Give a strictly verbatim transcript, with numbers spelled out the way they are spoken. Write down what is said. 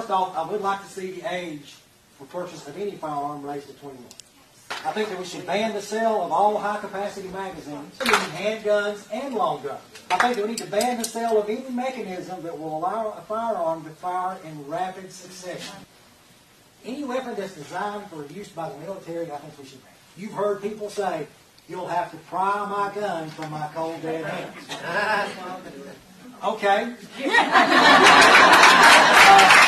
first off, I would like to see the age for purchase of any firearm raised to twenty-one. I think that we should ban the sale of all high-capacity magazines, handguns, and long guns. I think that we need to ban the sale of any mechanism that will allow a firearm to fire in rapid succession. Any weapon that's designed for use by the military, I think we should ban. You've heard people say, you'll have to pry my gun from my cold dead hands. Okay. uh,